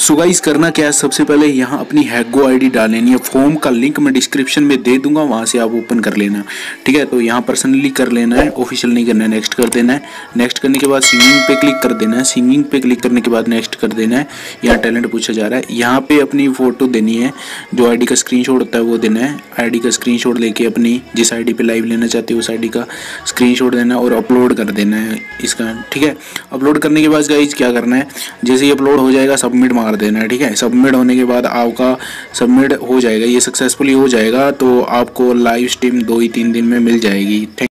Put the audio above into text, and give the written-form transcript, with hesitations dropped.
So guys करना क्या है, सबसे पहले यहाँ अपनी हैगो आईडी डाल लेनी है। फॉर्म का लिंक मैं डिस्क्रिप्शन में दे दूंगा, वहाँ से आप ओपन कर लेना। ठीक है, तो यहाँ पर्सनली कर लेना है, ऑफिशियल नहीं करना है। नेक्स्ट कर देना है। नेक्स्ट करने के बाद सिंगिंग पे क्लिक कर देना है। सिंगिंग पे क्लिक करने के बाद नेक्स्ट कर देना है। यहाँ टैलेंट पूछा जा रहा है, यहाँ पे अपनी फोटो देनी है, जो आईडी का स्क्रीनशॉट होता है वो देना है। आईडी का स्क्रीनशॉट लेके अपनी जिस आईडी पे लाइव लेना चाहते हो उस आईडी का स्क्रीनशॉट देना है और अपलोड कर देना है इसका। ठीक है, अपलोड करने के बाद गाइस क्या करना है, जैसे ही अपलोड हो जाएगा सबमिट मार देना है। ठीक है, सबमिट होने के बाद आपका सबमिट हो जाएगा, ये सक्सेसफुली हो जाएगा, तो आपको लाइव स्ट्रीम 2 ही 3 दिन में मिल जाएगी।